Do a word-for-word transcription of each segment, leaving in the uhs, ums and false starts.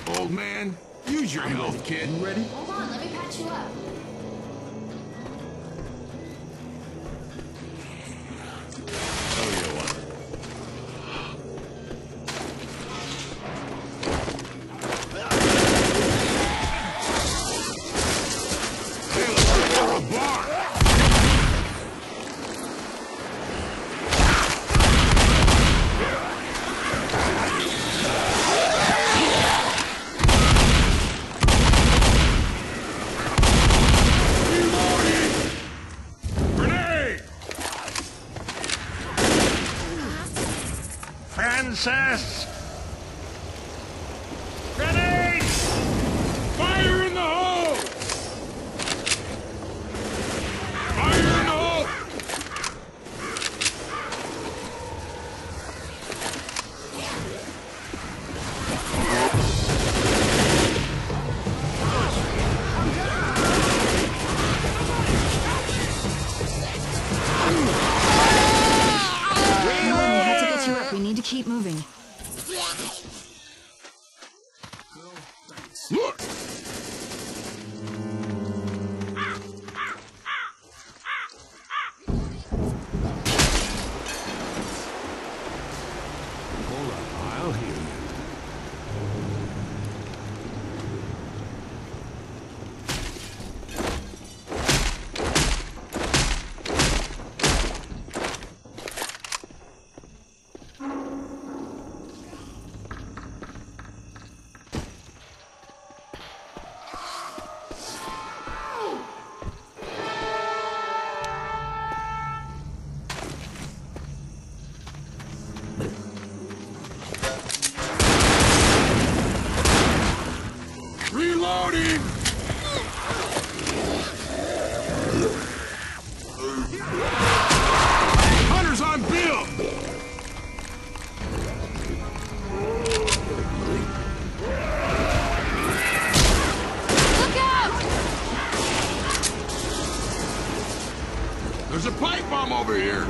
Old man, use your health, kid. You ready? Hold on, let me patch you up. Oh, you want Hey, let's go to a bar. Princess! Grenade! Fire in the hole! Fire in the hole! We need to keep moving. Look! Hold up, I'll heal you. Reloading! Hunters on Bill! Look out! There's a pipe bomb over here!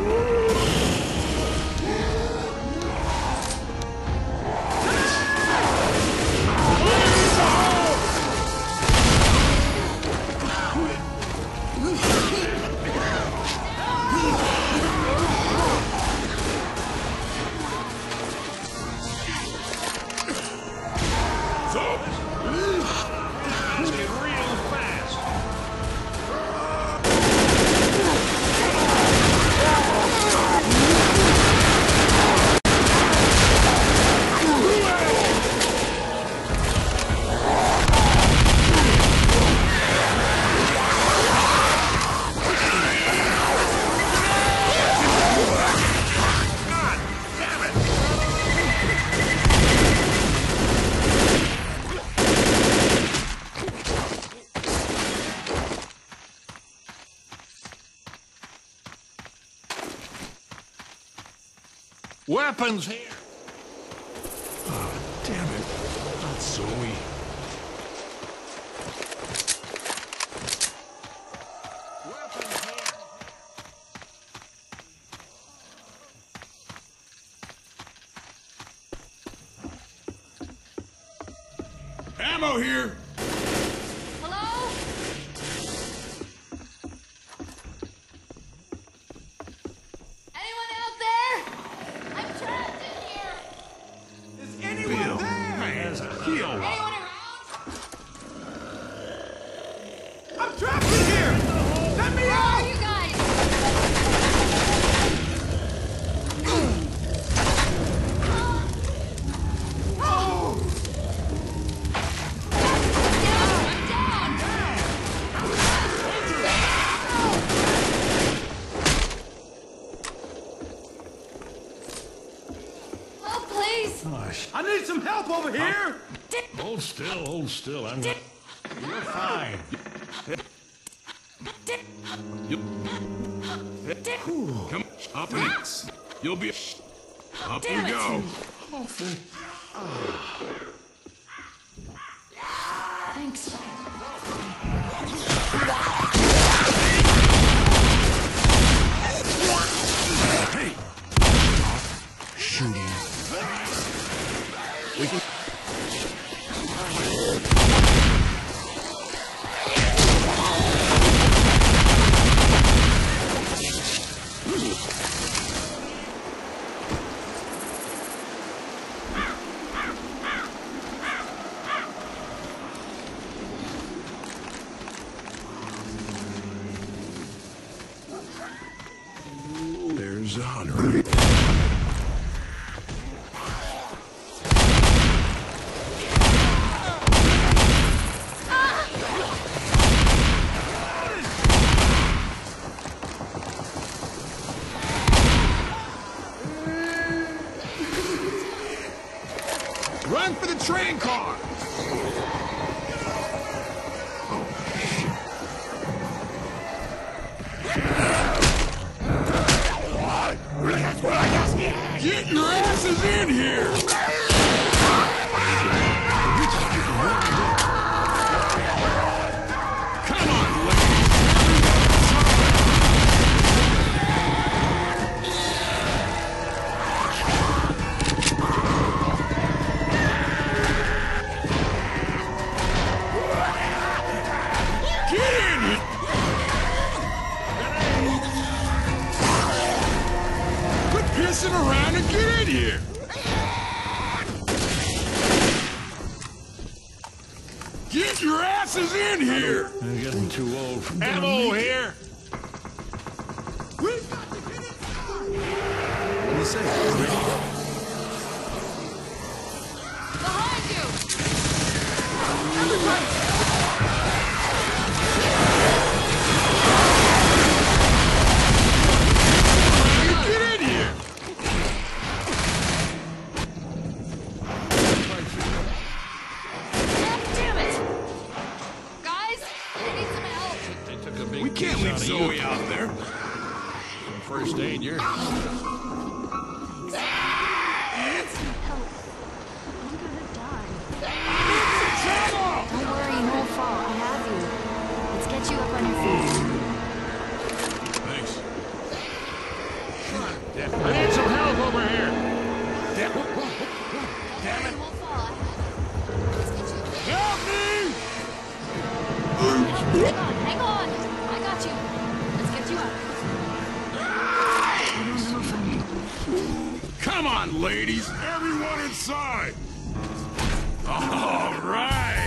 Weapons here! Oh, damn it. Not Zoe. Weapons here! Ammo here! Hello? Anyone out there? I'm trapped in here. Is anyone Bill, there? man, heal. Anyone around? I'm trapped in here! Let me Where are out! you guys? Oh! Down! I'm down! Oh, please! Gosh. I need some help over here! Hold still, hold still. I'm not... You're fine. You... Come up and you'll be... Up Damn we it. go. Thanks. Hey! Shooting. We can... There's honor. Run for the train car! Get your asses in here! Come on, get in here! Quit pissing around and get in here! Get your asses in here! I'm getting too old for Ammo here! We've got to get inside! What do you say? Behind you! Everybody! Get in here! Damn it! Guys, I need some help. They took a big We can't piece leave out of Zoe you. out there. Some first aid, you're... Help. I'm gonna die. Don't worry, you won't fall. I have you. Let's get you up on your feet. Thanks. I need some help over here. Damn, Don't worry, you won't fall. I have you. Let's get you up. help me! Hang on, hang on. I got you. Let's get you up. Come on, ladies! Everyone inside! All right!